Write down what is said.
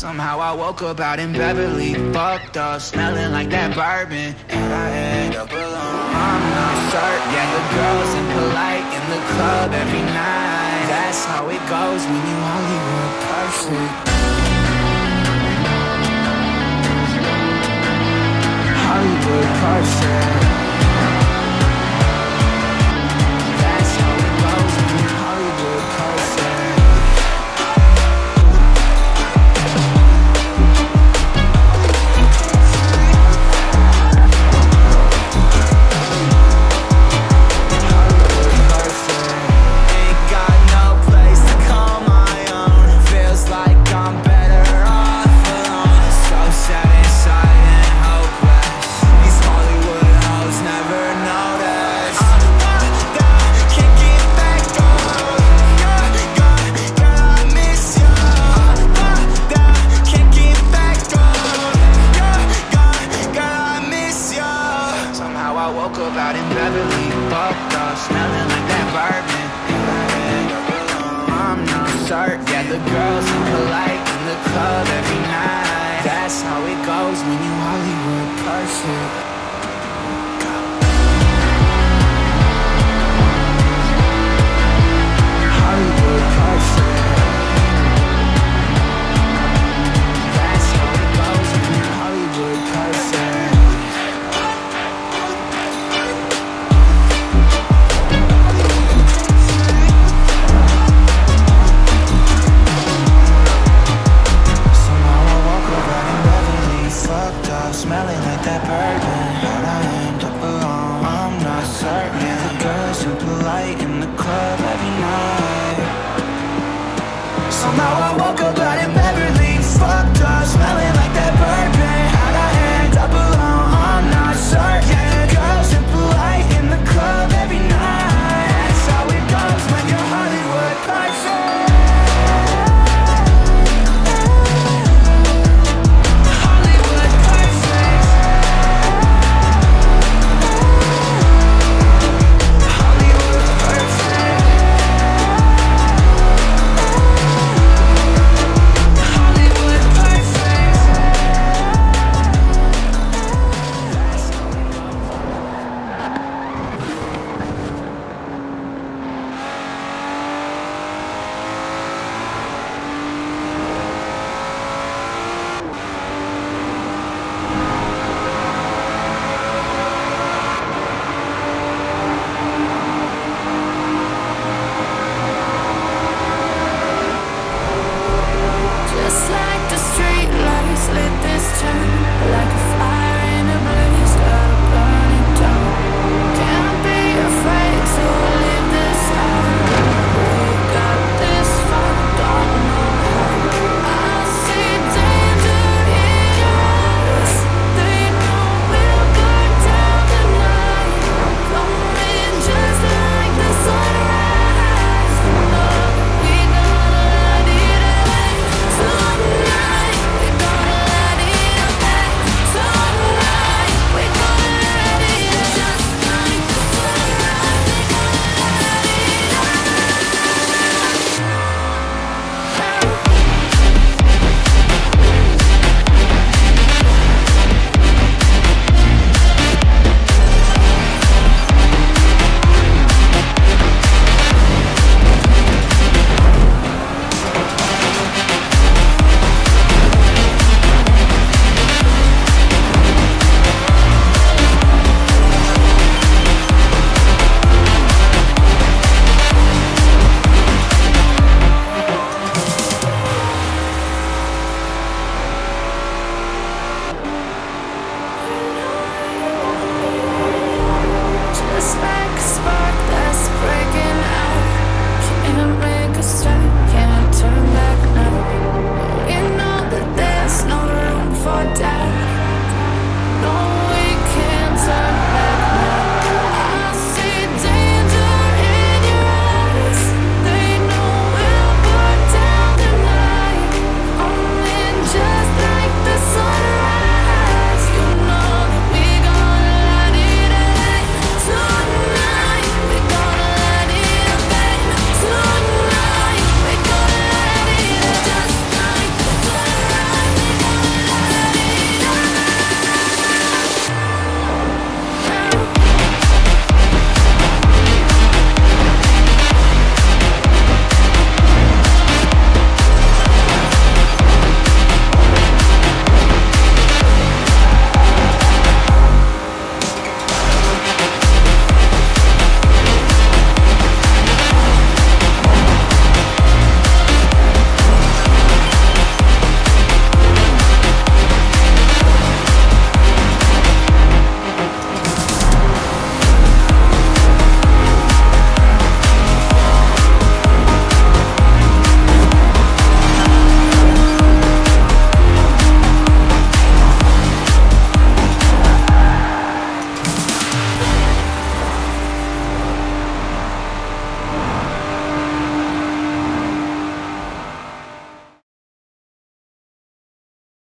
Somehow I woke up out in Beverly, fucked up, smelling like that bourbon, and I end up alone. I'm not certain. Yeah, the girls impolite in the club every night. That's how it goes when you Hollywood perfect. Hollywood perfect. That's how it goes when you Hollywood perfect. Yeah, the girls impolite in the club every night. That's how it goes when you Hollywood perfect. Hollywood perfect. That's how it goes when you Hollywood perfect. Smelling like that bourbon, how'd I end up alone? I'm not certain. Yeah, the girls impolite in the club every night. Somehow I woke up out in bed.